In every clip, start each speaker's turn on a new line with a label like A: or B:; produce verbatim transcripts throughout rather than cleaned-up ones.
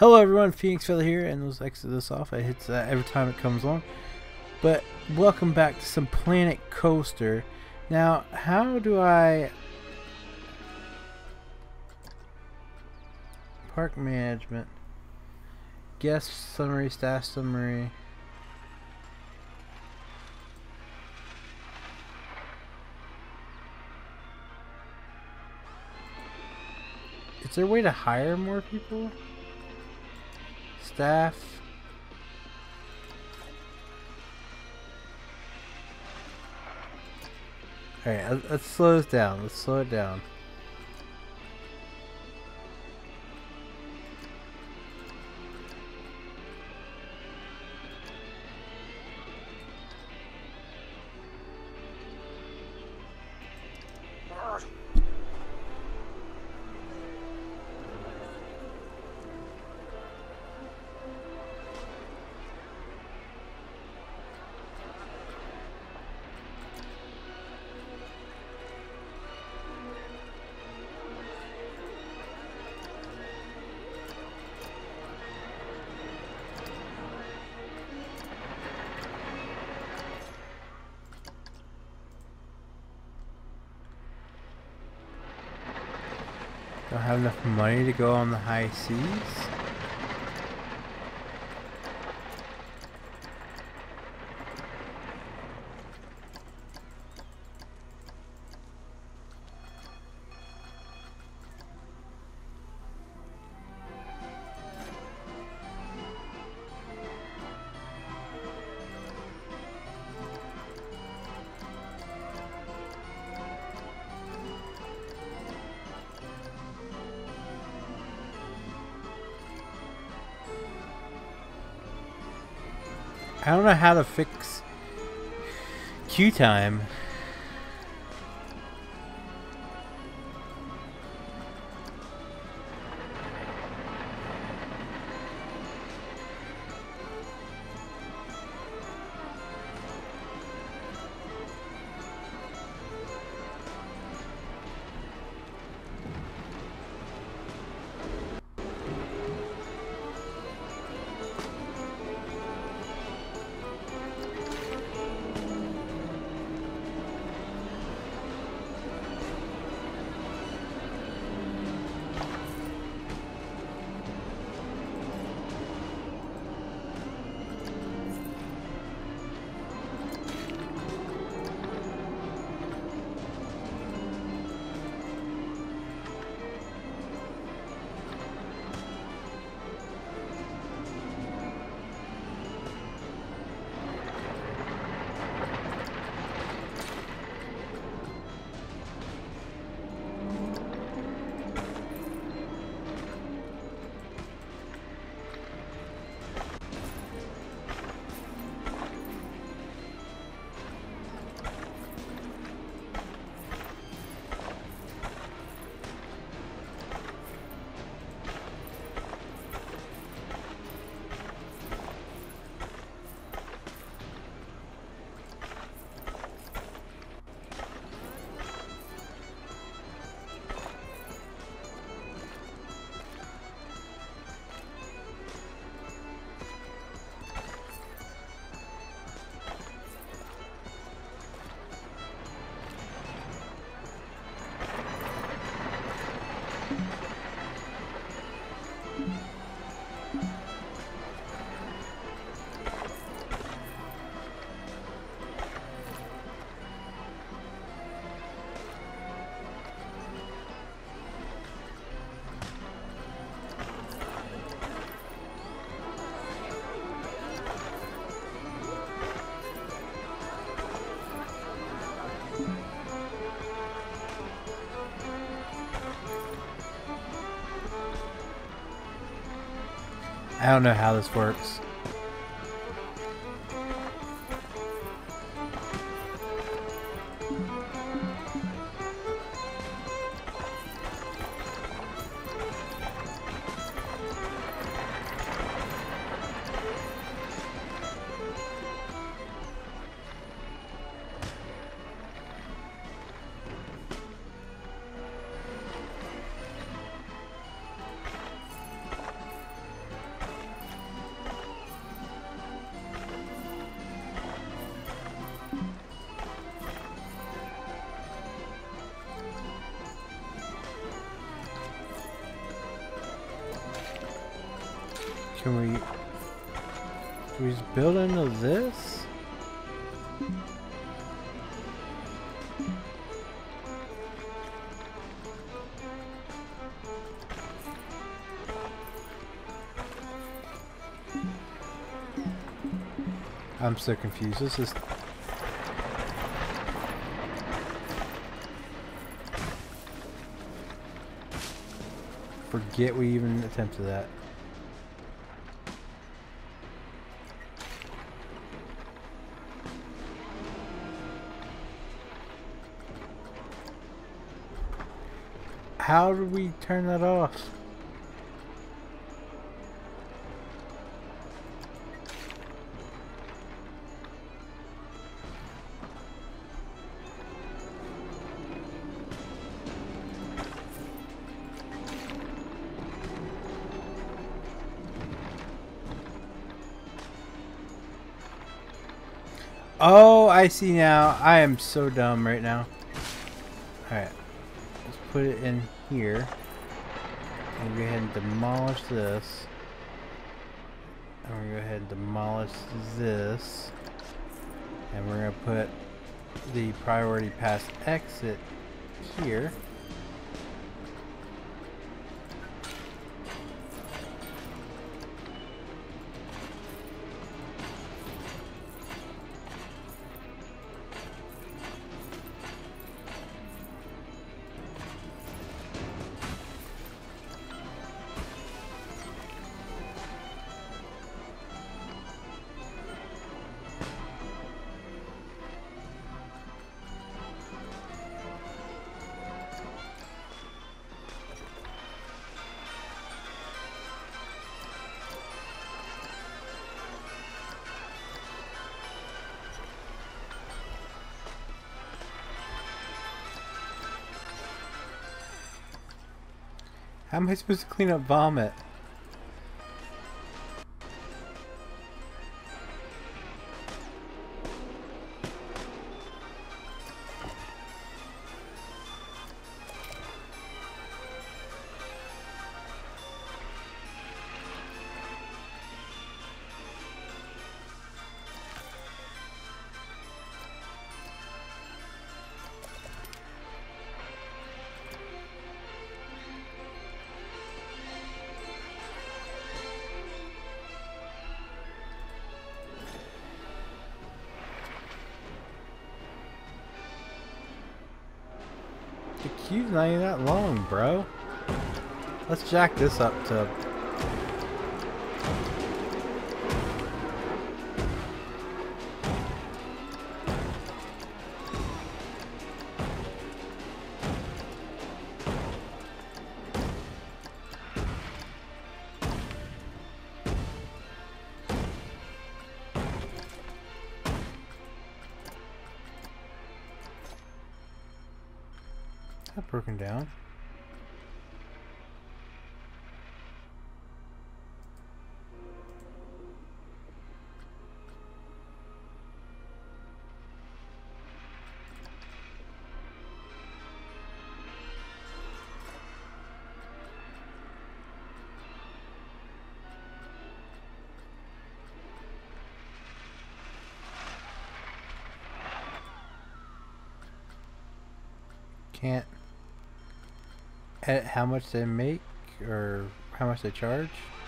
A: Hello everyone, Phoenix Feather here, and let's exit this off. I hit that every time it comes on. But welcome back to some Planet Coaster. Now, how do I... Park management. Guest summary, staff summary. Is there a way to hire more people? Staff. Alright, let's slow this down. Let's slow it down. Don't have enough money to go on the high seas? I don't know how to fix queue time. I don't know how this works. Can we... Can we just build into this? I'm so confused. This is... Forget we even attempted that. How did we turn that off? Oh, I see now. I am so dumb right now. Alright. Let's put it in here. And go ahead and demolish this. And we're going to go ahead and demolish this. And we're going to put the priority pass exit here. How am I supposed to clean up vomit? The queue's not even that long, bro. Let's jack this up to... Not broken down. Can't edit how much they make or how much they charge.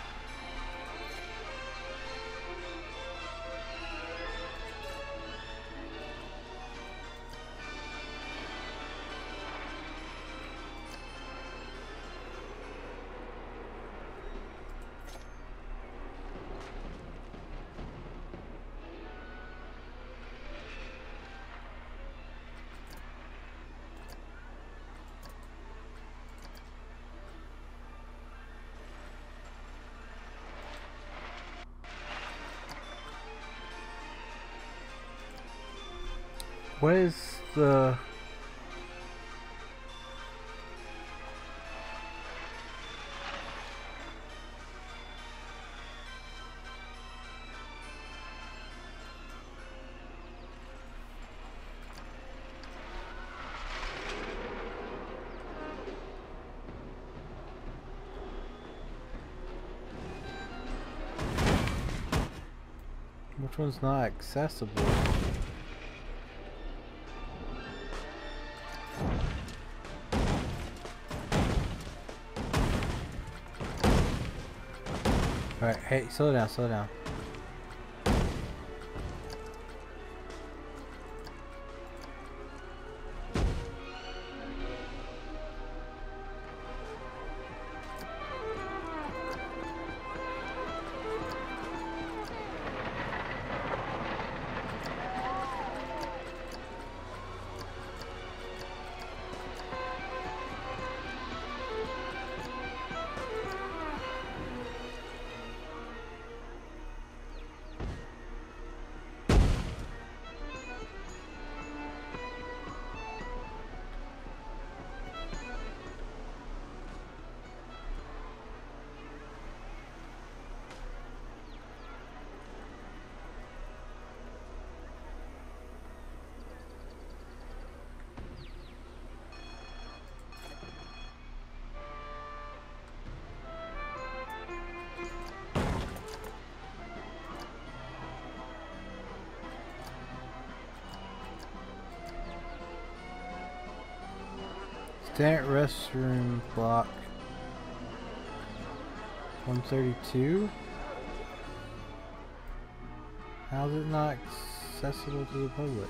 A: What is the... Which one's not accessible? Alright, hey, slow down, slow down. That restroom block one thirty-two? How is it not accessible to the public?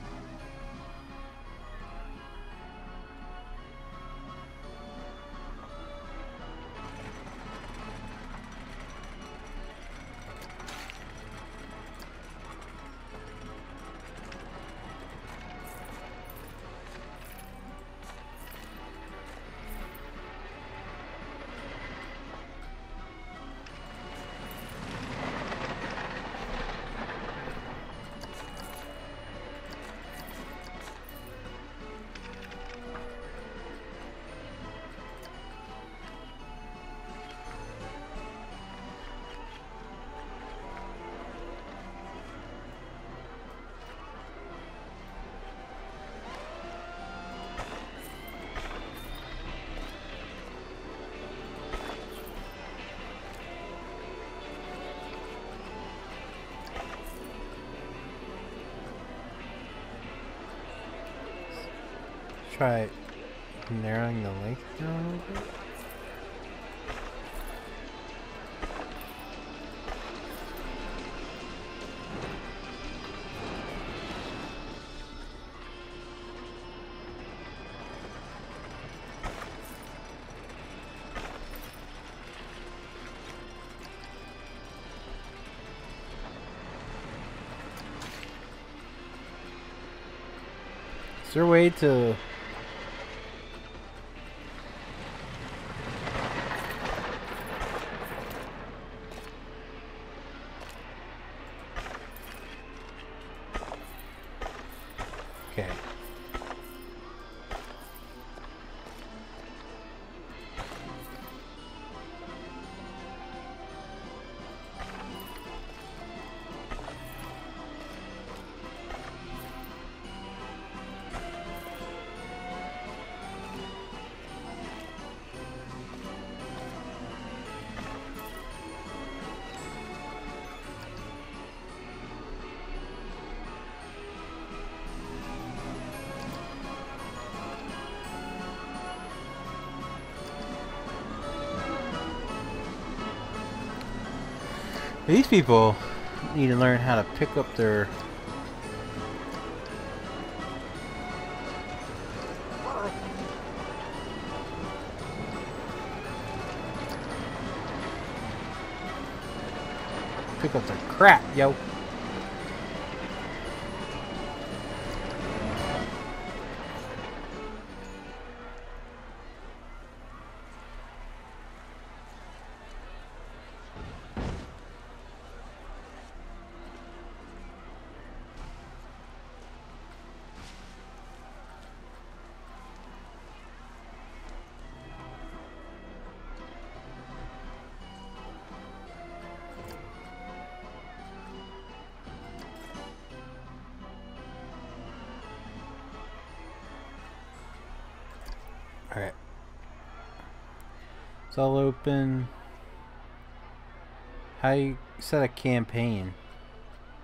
A: Try narrowing the length down a little bit. Is there a way to Okay. These people need to learn how to pick up their pick up their crap, yo. Alright. It's all open. How you set a campaign?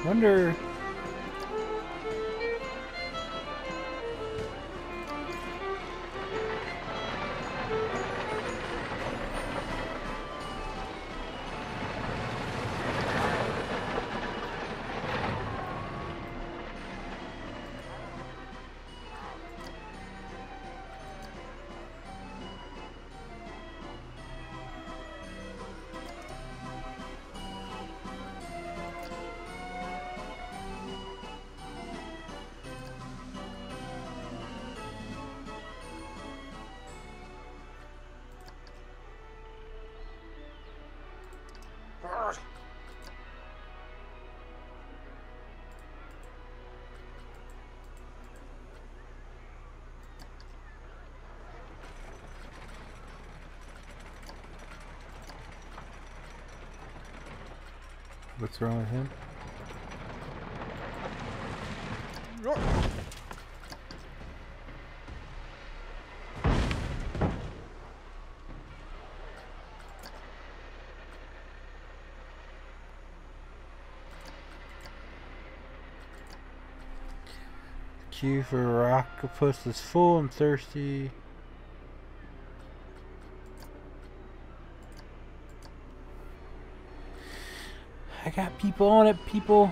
A: Wonder. What's wrong with him? Queue for octopus is full and thirsty. I got people on it, people.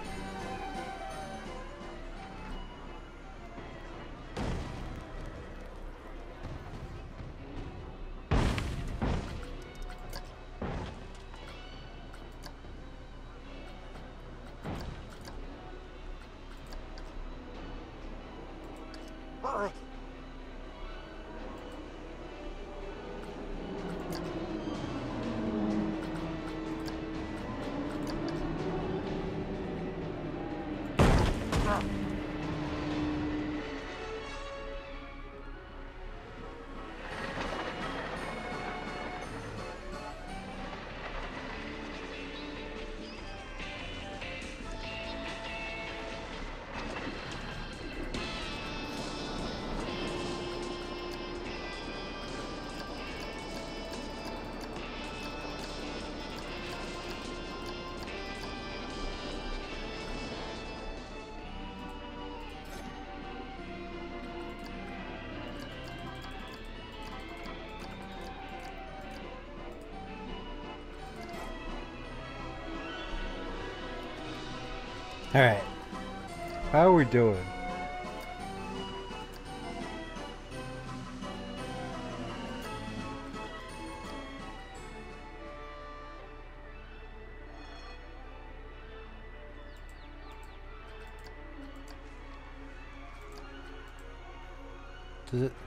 A: Alright. How are we doing? Does it...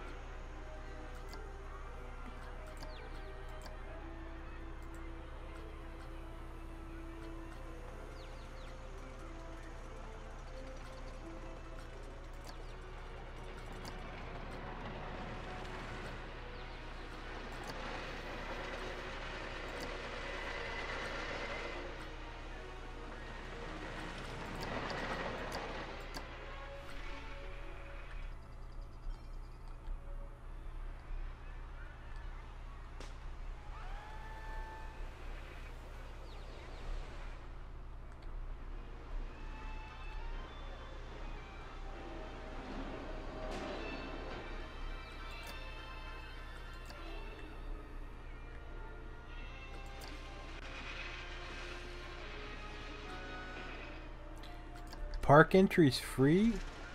A: Park entry's free?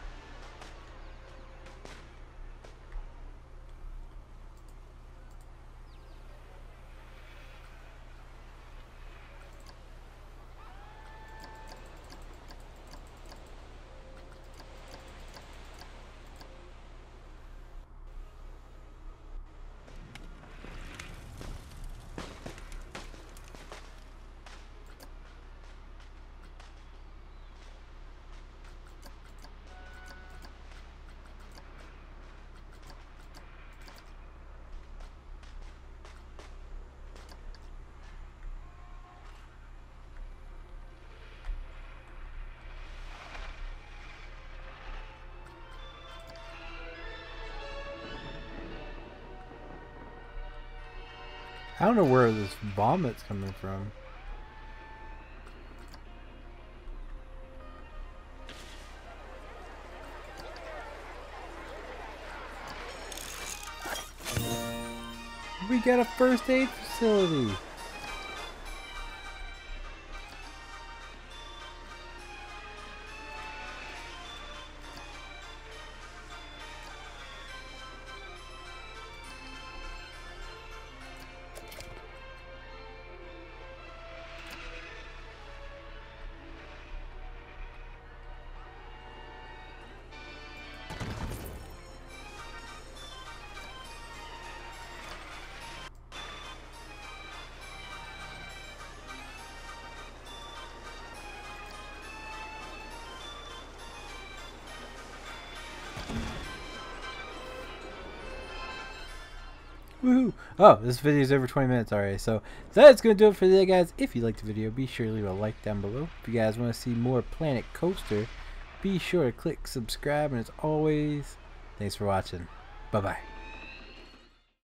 A: I don't know where this vomit's coming from. we got a first aid facility. Woohoo! Oh, this video is over twenty minutes already, so that's going to do it for today, guys. If you liked the video, be sure to leave a like down below. If you guys want to see more Planet Coaster, be sure to click subscribe, and as always, thanks for watching. Bye-bye.